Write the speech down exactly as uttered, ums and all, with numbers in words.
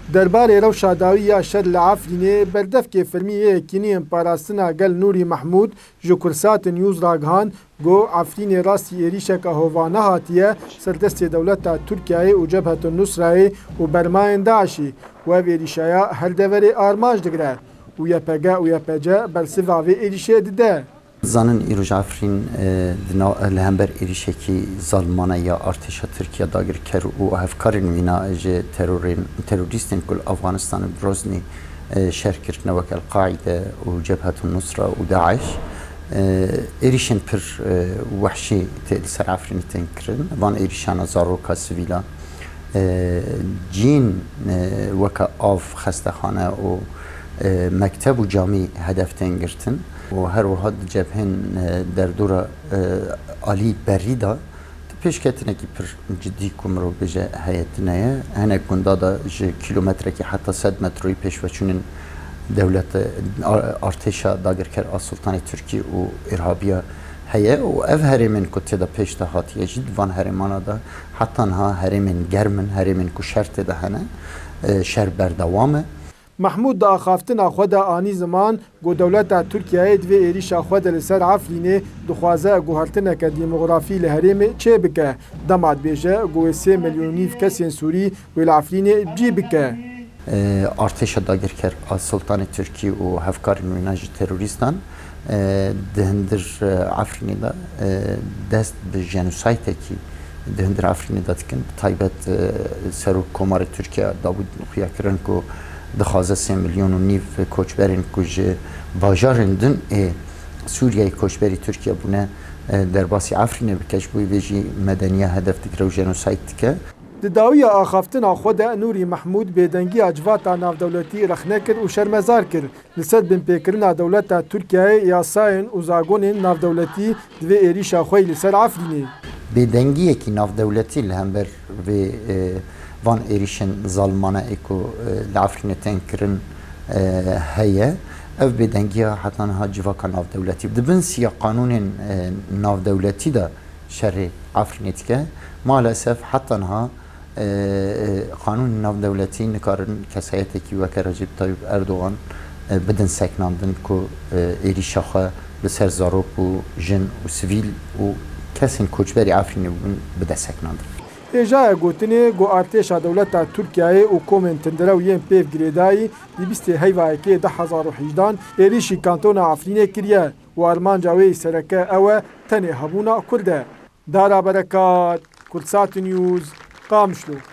درباره رو شاداوی یا شر لعفرینه بردف که فرمیه کنیم پاراستنا گل نوری محمود جو کرسات نیوز راگهان گو عفرین راستی ایریشک هوانه هاتیه سردست دولت ترکیه و جبهه النصره و برماین داعشی و ایریشایا هر دوره آرماج دگره و یا پگا و یا پجا برسوا و ایریشه دیده زانن ایروج عفرین لهمبر ایریشکی ظالمانه یا ارتش ترکیه داگر کر و هفکارین وینا جه ترورین تروریستین کل افغانستان برزنی شرکت نوک القاعده و جبهه النصره و داعش ایریشن پر وحشی تل سر عفرین تنکرن وان ایریشان زاروکا سویلا جین وکا آف خستخانه و مکتب و جامع هدف تنگرتن و هر وحد جبهن در دور عالی بریدا پیش کتنه کی پر جدی کمرو بجه هیئتنه هنه گندادا ج کیلومتر کی حتی صد متری پیش وچونن دولت ارتشا داگر کر سلطان ترکی و ارهابیا هیئ و اف هرمن کتی دا پیش تهاتیه جد وان هرمانا دا حتی ها هرمن گرمن هرمن کو شرط دهنه شر بردوامه محمود دا خافتنا خود آنی زمان گو دولت ترکیه دوی ایریشا خود لسر عفرینه دخوازه گو هرتنه که دیموغرافی لحرمه چه بکه دماد بیجه گو سه میلیونیف کسین سوری و العفرینه بجی بکه ارتش داگر کر سلطان ترکی و هفکار نویناج تروریستان دهندر عفرینه دا دست به جنوسایت کی دهندر عفرینه دا تکن تایبت سرو کمار ترکیه داود خویا کرن که دخوازه سه میلیون و نیف کوچبرین کج باجارن دن سوریه کوچبری ترکیه بونه در باسی عفرینه بکش بوی بیجی مدنیه هدف دکره و جنوسایت که داوی آخافتنا خود نوری محمود بدنگی اجواتا ناو دولتی رخنه کرد و شرمزار کرد لسد بن پیکرنا دولت ترکیه یا ساین و زاگون ناو دولتی دوی ایریشا خوی لسر عفرینه بدنگی کی ناو دولتی لهمبر و وان ایریشن ظالمانه اکو لعفرینه تنکرن هیه او بدنگی حتی ها جواکا ناو دولتی دبن سیا قانون ناو دولتی دا شر عفرینه تکه مالاسف حتی ها قانون ناو دولتی نکارن کسایتی که وکر رجب طایب اردوغان بدن سکناندن که ایریشا خواه بسر زاروک و جن و سویل و کسین کوچبری عفرینه بده سکناندن ایجا گوتنه گو ارتشا دولت ترکیه و کومنتندره و یم پیف گریدایی دی بیست هیوای که ده هزار و هجدان ایریشی کانتون عفرینه کریه و آلمان جاوی سرکه اوه تنه هبونا کرده دارا برکات کرسات نیوز قامشلو